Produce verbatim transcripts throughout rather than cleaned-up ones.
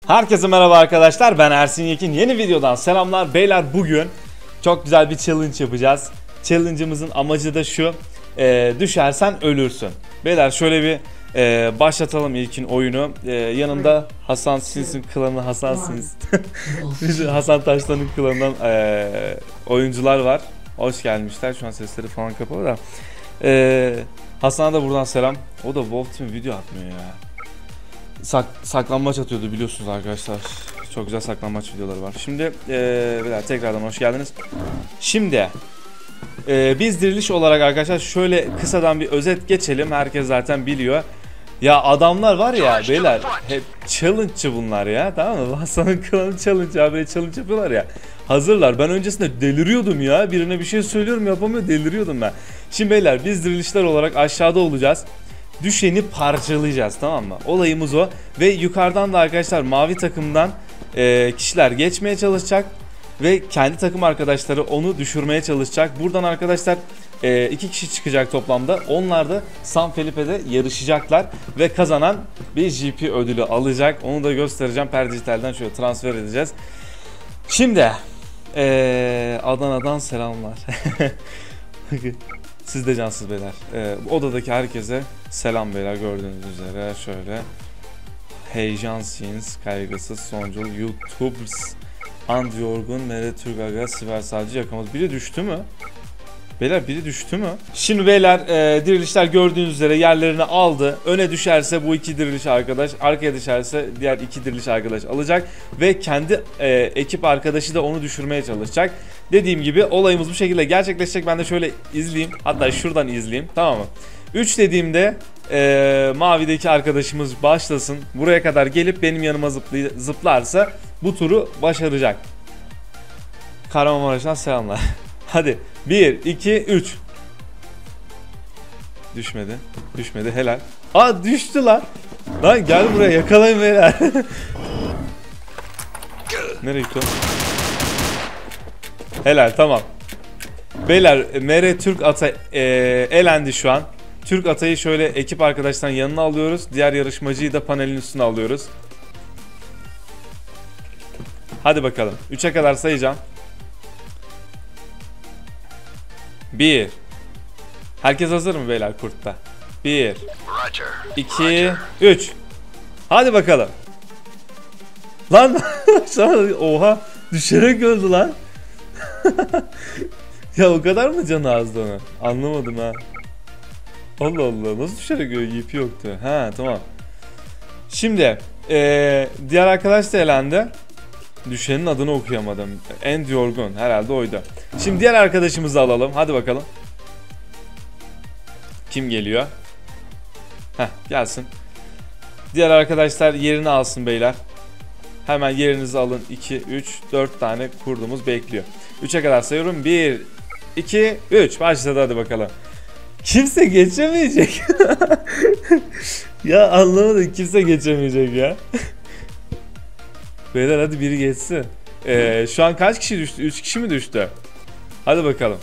Herkese merhaba arkadaşlar, ben Ersin Yekin. Yeni videodan selamlar. Beyler, bugün çok güzel bir challenge yapacağız. Challenge'ımızın amacı da şu: e, düşersen ölürsün. Beyler, şöyle bir e, başlatalım ilkin oyunu. E, yanımda Hasan Sins'in klanı, Hasan Sins Hasan Taşlan'ın klanından e, oyuncular var. Hoş gelmişler. Şu an sesleri falan kapalı da. E, Hasan'a da buradan selam. O da Wolf Team video atmıyor ya. Sak, saklanmaç atıyordu biliyorsunuz arkadaşlar. Çok güzel saklanmaç videoları var. Şimdi ee, beyler, tekrardan hoş geldiniz. Şimdi ee, biz diriliş olarak arkadaşlar şöyle kısadan bir özet geçelim. Herkes zaten biliyor. Ya adamlar var ya beyler, hep challenge'çı bunlar ya, tamam mı? Hasan'ın klanı challenge abi, challenge yapıyorlar ya. Hazırlar. Ben öncesinde deliriyordum ya. Birine bir şey söylüyorum, yapamıyor, deliriyordum ben. Şimdi beyler, biz dirilişler olarak aşağıda olacağız. Düşeni parçalayacağız, tamam mı? Olayımız o. Ve yukarıdan da arkadaşlar mavi takımdan e, kişiler geçmeye çalışacak. Ve kendi takım arkadaşları onu düşürmeye çalışacak. Buradan arkadaşlar e, iki kişi çıkacak toplamda. Onlar da San Felipe'de yarışacaklar. Ve kazanan bir G P ödülü alacak. Onu da göstereceğim. Perdijital'den şöyle transfer edeceğiz. Şimdi e, Adana'dan selamlar. Siz de cansız beyler. Ee, odadaki herkese selam beyler, gördüğünüz üzere şöyle. Heyecansız, kaygısız, sonuncul, YouTubers, And Yorgun, Mere Türgaga, Siver Savcı, Yakamaz. Biri düştü mü? Beyler, biri düştü mü? Şimdi beyler, e, dirilişler gördüğünüz üzere yerlerini aldı. Öne düşerse bu iki diriliş arkadaş, arkaya düşerse diğer iki diriliş arkadaş alacak. Ve kendi e, ekip arkadaşı da onu düşürmeye çalışacak. Dediğim gibi olayımız bu şekilde gerçekleşecek. Ben de şöyle izleyeyim. Hatta şuradan izleyeyim, tamam mı? üç dediğimde e, mavideki arkadaşımız başlasın. Buraya kadar gelip benim yanıma zıplay zıplarsa bu turu başaracak. Kahramanmaraş'tan selamlar. Hadi bir, iki, üç. Düşmedi. Düşmedi, helal. Aa, düştü lan. Lan gel buraya, yakalayın beyler. Nereye gitti o? Helal, tamam. Beyler, M R Türk ata e, elendi şu an. Türk atayı şöyle ekip arkadaşların yanına alıyoruz. Diğer yarışmacıyı da panelin üstüne alıyoruz. Hadi bakalım. üçe kadar sayacağım. bir. Herkes hazır mı beyler kurtta? bir, iki, üç. Hadi bakalım. Lan oha, düşerek öldü lan. Ya o kadar mı canı azdı onu? Anlamadım ha. Allah Allah, nasıl düşerek öldü? İpi yoktu. Ha, tamam. Şimdi ee, diğer arkadaş da elendi. Düşenin adını okuyamadım. And Yorgun herhalde oydu. Şimdi diğer arkadaşımızı alalım. Hadi bakalım. Kim geliyor? Heh, gelsin. Diğer arkadaşlar yerini alsın beyler. Hemen yerinizi alın. iki, üç, dört tane kurdumuz bekliyor. üçe kadar sayıyorum. bir, iki, üç. Başladı, hadi bakalım. Kimse geçemeyecek. Ya anlamadım, kimse geçemeyecek ya. Beyler hadi biri geçsin. Ee, şu an kaç kişi düştü? üç kişi mi düştü? Hadi bakalım.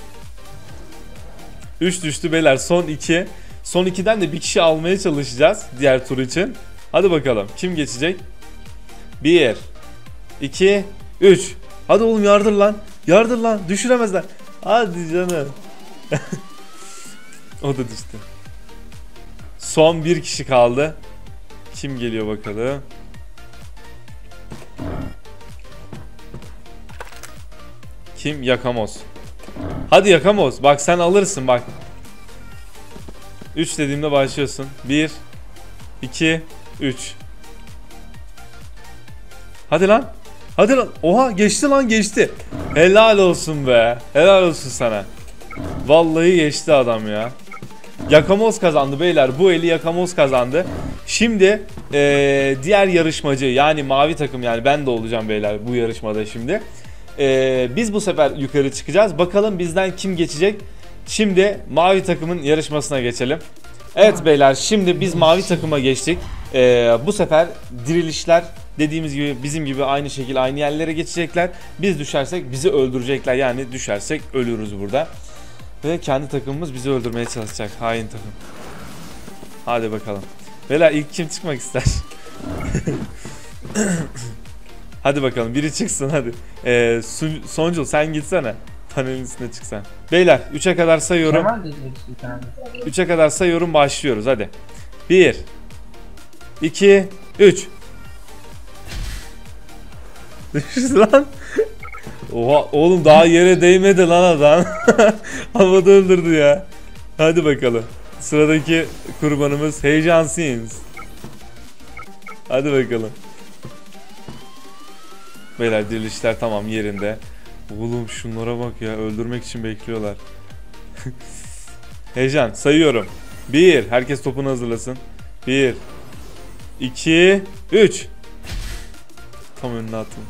üç düştü beyler, son iki. Son ikiden de bir kişi almaya çalışacağız diğer tur için. Hadi bakalım, kim geçecek? bir, iki, üç. Hadi oğlum, yardır lan. Yardır lan, düşüremezler. Hadi canım. O da düştü. Son bir kişi kaldı. Kim geliyor bakalım? Kim? Yakamoz. Hadi Yakamoz, bak sen alırsın bak. üç dediğimde başlıyorsun. bir, iki, üç. Hadi lan. Hadi lan. Oha, geçti lan, geçti. Helal olsun be. Helal olsun sana. Vallahi geçti adam ya. Yakamoz kazandı beyler. Bu eli Yakamoz kazandı. Şimdi ee, diğer yarışmacı, yani mavi takım, yani ben de olacağım beyler bu yarışmada şimdi. Ee, biz bu sefer yukarı çıkacağız. Bakalım bizden kim geçecek. Şimdi mavi takımın yarışmasına geçelim. Evet beyler, şimdi biz mavi takıma geçtik. Ee, bu sefer dirilişler dediğimiz gibi bizim gibi aynı şekilde aynı yerlere geçecekler. Biz düşersek bizi öldürecekler. Yani düşersek ölürüz burada. Ve kendi takımımız bizi öldürmeye çalışacak. Hain takım. Hadi bakalım. Beyler, ilk kim çıkmak ister? Hadi bakalım biri çıksın hadi. Ee, Sun- Soncul sen gitsene. Panelin üstüne çıksan. Beyler üçe kadar sayıyorum. Kemal diyeceksin bir tane. üçe kadar sayıyorum, başlıyoruz hadi. bir iki üç. Düştü lan. Oha oğlum daha yere değmedi lan adam. Havada öldürdü ya. Hadi bakalım. Sıradaki kurbanımız Heyecan Sins. Hadi bakalım. Beyler dirilişler tamam yerinde. Oğlum şunlara bak ya, öldürmek için bekliyorlar. Heyecan sayıyorum. bir. Herkes topunu hazırlasın. bir iki üç. Tam önüne attım.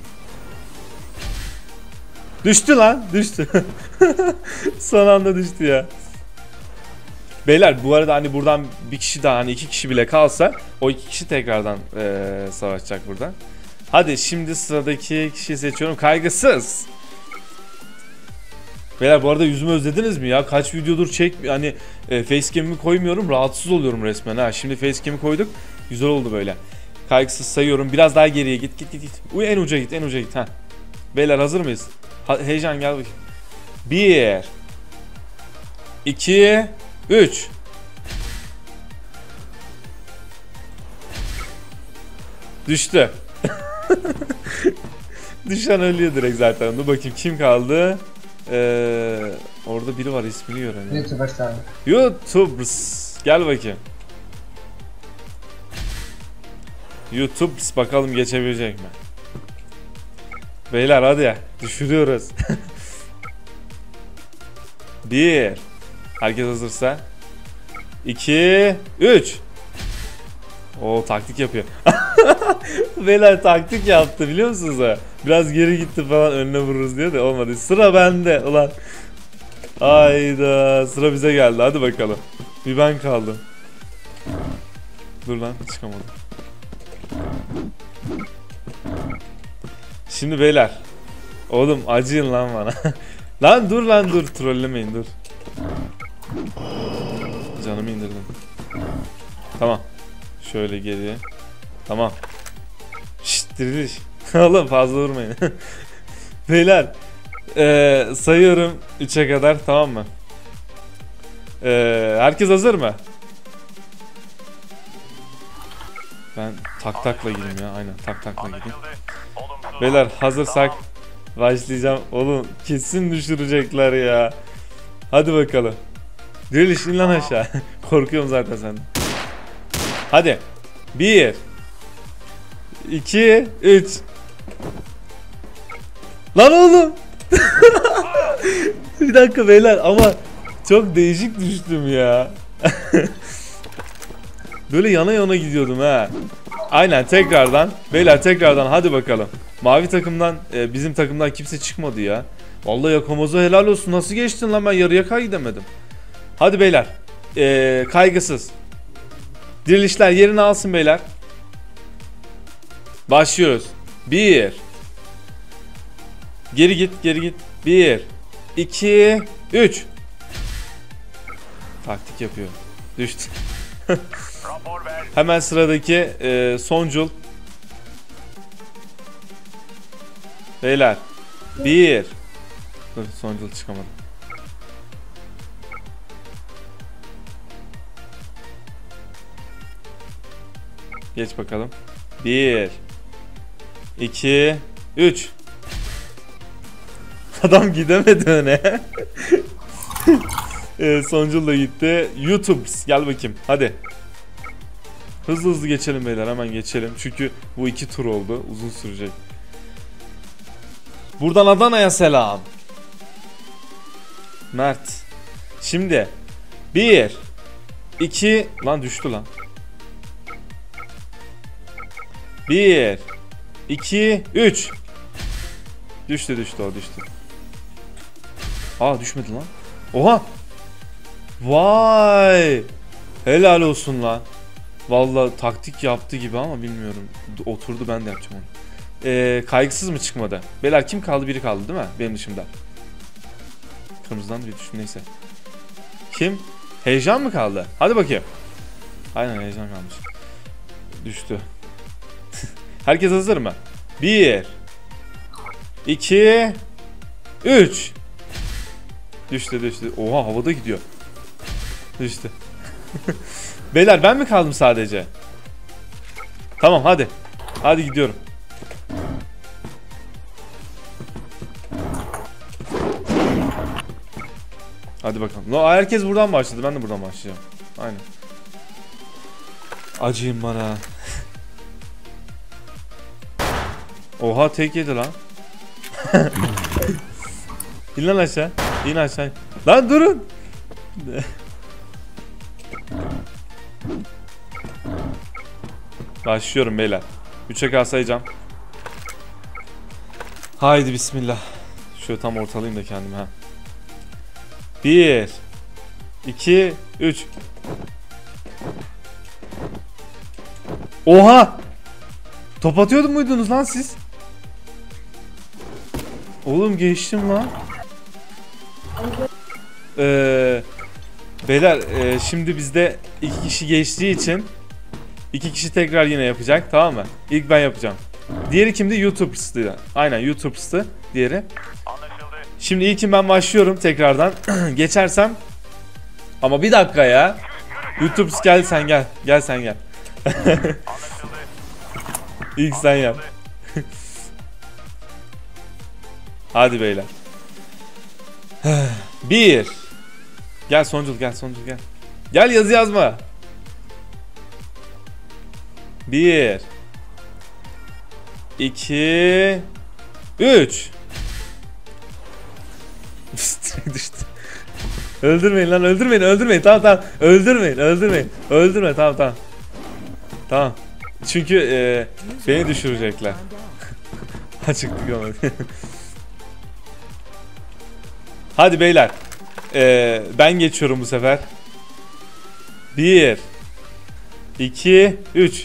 Düştü lan, düştü. Son anda düştü ya. Beyler bu arada hani buradan bir kişi daha, hani iki kişi bile kalsa o iki kişi tekrardan ee, savaşacak burada. Hadi şimdi sıradaki kişiyi seçiyorum. Kaygısız. Beyler bu arada yüzümü özlediniz mi ya? Kaç videodur çek hani e, facecam'imi koymuyorum, rahatsız oluyorum resmen ha. Şimdi facecam'i koyduk. Güzel oldu böyle. Kaygısız sayıyorum. Biraz daha geriye git git git git. Uy en uca git, en uca git ha. Beyler hazır mıyız? Ha, heyecan gel bakayım. bir iki üç. Düştü. Düşen ölüyor direkt zaten. Dur bakayım kim kaldı? Ee, orada biri var, ismini göremiyorum. YouTuber abi. YouTubers. Gel bakayım. YouTubers bakalım geçebilecek mi? Beyler hadi ya. Düşürüyoruz. bir. Herkes hazırsa. iki üç. O taktik yapıyor. Beyler taktik yaptı biliyor musunuz ha? Biraz geri gitti falan, önüne vururuz diye de olmadı. Sıra bende ulan. Hayda, sıra bize geldi, hadi bakalım. Bir ben kaldım. Dur lan, çıkamadım. Şimdi beyler. Oğlum acıyın lan bana. Lan dur lan dur, trollemeyin dur. Canımı indirdim. Tamam. Şöyle geriye. Tamam. Şşt diriliş. Oğlum fazla vurmayın. Beyler. Ee, sayıyorum üçe kadar, tamam mı? Ee, herkes hazır mı? Ben tak takla gideyim ya. Aynen tak takla gideyim. Beyler hazırsak başlayacağım. Oğlum kesin düşürecekler ya. Hadi bakalım. Diriliş in lan aşağı. Korkuyorum zaten senden. Hadi. bir iki üç. Lan oğlum. Bir dakika beyler ama çok değişik düştüm ya. Böyle yana yana gidiyordum ha. Aynen tekrardan. Beyler tekrardan hadi bakalım. Mavi takımdan e, bizim takımdan kimse çıkmadı ya. Vallahi Yakamozo helal olsun. Nasıl geçtin lan, ben yarıya kadar gidemedim. Hadi beyler. E, kaygısız. Dirilişler yerini alsın beyler. Başlıyoruz. bir. Geri git, geri git. bir iki üç. Taktik yapıyor. Düştü. Hemen sıradaki e, Soncul. Beyler. bir. Dur, Soncul çıkamadı. Geç bakalım. bir iki üç. Adam gidemedi öne. e, Soncul da gitti. YouTube gel bakayım. Hadi. Hızlı hızlı geçelim beyler, hemen geçelim. Çünkü bu iki tur oldu. Uzun sürecek. Buradan Adana'ya selam. Mert. Şimdi bir iki lan düştü lan. bir iki üç. Düştü düştü o düştü. Aa düşmedi lan. Oha. Vay. Helal olsun lan. Vallahi taktik yaptı gibi ama bilmiyorum. Oturdu, ben de yapacağım onu. Ee, kaygısız mı çıkmadı? Beyler kim kaldı? Biri kaldı değil mi? Benim dışımda. Kırmızıdan biri düştü, neyse. Kim? Heyecan mı kaldı? Hadi bakayım. Aynen heyecan kalmış. Düştü. Herkes hazır mı? bir iki üç. Düştü düştü. Oha havada gidiyor. Düştü. Beyler ben mi kaldım sadece? Tamam hadi. Hadi gidiyorum. Hadi bakalım. No, herkes buradan başladı. Ben de buradan başlayacağım. Aynen. Acıyın bana. Oha tek yedi lan. İn lan aşağı. İn aşağı. Lan durun. Başlıyorum beyler. üçe kadar sayacağım. Haydi bismillah. Şöyle tam ortalayayım da kendimi ha. bir iki üç. Oha! Top atıyordun muydunuz lan siz? Oğlum geçtim lan. Ee, beyler e, şimdi bizde iki kişi geçtiği için iki kişi tekrar yine yapacak, tamam mı? İlk ben yapacağım. Diğeri kimdi? YouTube'stı. Aynen YouTube'stı diğeri. Şimdi ilkin ben başlıyorum tekrardan. Geçersem ama bir dakika ya. YouTube gel sen gel. Gel sen gel. İlk sen yap. Hadi beyler. Bir. Gel Soncul gel Soncul gel. Gel yazı yazma. Bir. İki. Üç. Düştü. Öldürmeyin lan öldürmeyin öldürmeyin tamam tamam öldürmeyin öldürmeyin öldürme tamam tamam. Tamam. Çünkü e, beni düşürecekler. Çıktık ama. Hadi beyler. E, ben geçiyorum bu sefer. Bir. İki. Üç.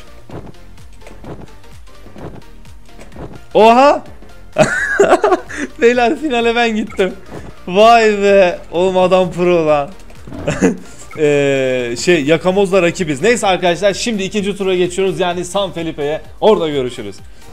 Oha. Beyler finale ben gittim. Vay be. Oğlum adam pro lan. Ee, şey Yakamoz'la rakibiz. Neyse arkadaşlar şimdi ikinci tura geçiyoruz. Yani San Felipe'ye. Orada görüşürüz.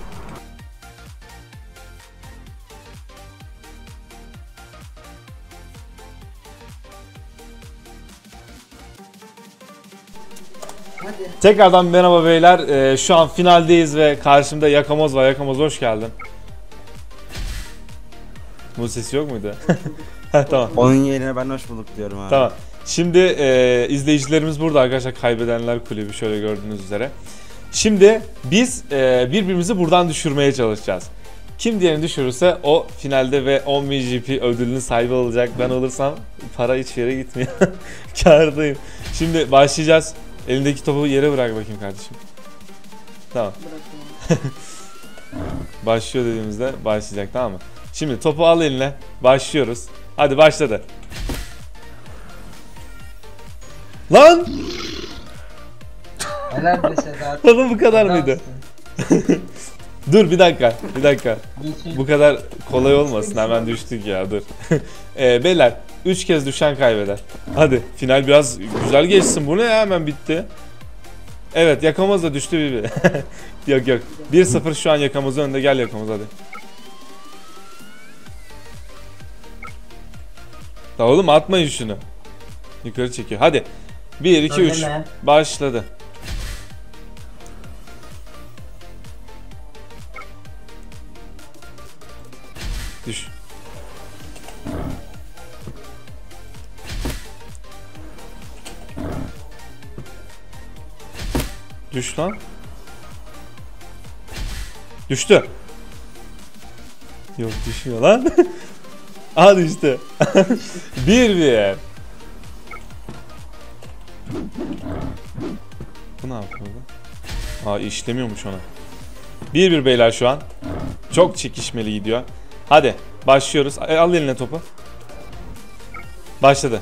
Hadi. Tekrardan merhaba beyler. Ee, şu an finaldeyiz ve karşımda Yakamoz var. Yakamoz hoş geldin. Bu sesi yok muydu? Heh, tamam. Onun yerine ben hoş bulduk diyorum abi. Tamam. Şimdi e, izleyicilerimiz burada arkadaşlar. Kaybedenler kulübü şöyle gördüğünüz üzere. Şimdi biz e, birbirimizi buradan düşürmeye çalışacağız. Kim diğerini düşürürse o finalde ve on bin G P ödülünün sahibi olacak. Ben olursam para hiçbir yere gitmiyor. Kârdayım. Şimdi başlayacağız. Elindeki topu yere bırak bakayım kardeşim. Tamam. Başlıyor dediğimizde başlayacak, tamam mı? Şimdi topu al eline. Başlıyoruz. Hadi başladı. Lan! Helal be Sedat. Oğlum bu kadar mıydı? Dur bir dakika. Bir dakika. Bu kadar kolay olmasın. Hemen düştük ya, dur. ee, beyler üç kez düşen kaybeder. Hadi final biraz güzel geçsin. Bu ne ya, hemen bitti. Evet Yakamoz da düştü bir. Yok yok. bir sıfır şu an Yakamoz'un önünde. Gel Yakamoz hadi. Da oğlum atmayın şunu. Yukarı çekiyor. Hadi. bir iki üç. Başladı. Düş. Düş lan. Düştü. Yok düşmüyor lan. Aha düştü. bir bir. Bu ne yapıyor bu? Aa işlemiyormuş ona. bir bir beyler şu an. Çok çekişmeli gidiyor. Hadi başlıyoruz. Al eline topu. Başladı.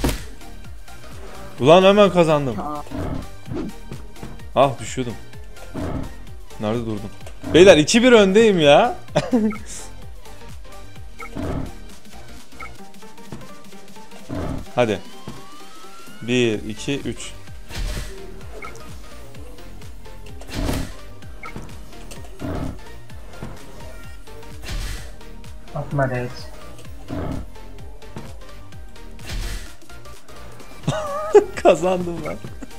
Ulan hemen kazandım. Ah düşüyordum. Nerede durdum? Beyler iki bir öndeyim ya. Hadi. bir iki üç. Atma reis. Kazandım ben.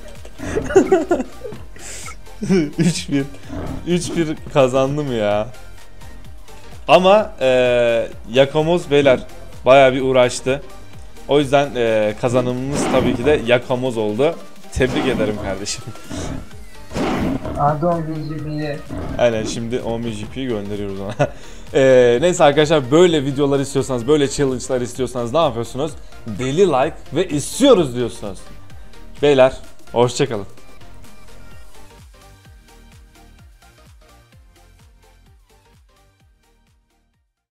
üç bir. üç bir kazandım ya. Ama eee Yakamoz beyler bayağı bir uğraştı. O yüzden eee kazanımımız tabii ki de Yakamoz oldu. Tebrik ederim kardeşim. Aldı on bin G B'yi. Aynen, şimdi on bin G P'yi gönderiyoruz ona. Eee neyse arkadaşlar, böyle videolar istiyorsanız, böyle challenge'lar istiyorsanız ne yapıyorsunuz? Deli like ve istiyoruz diyorsunuz. Beyler hoşçakalın.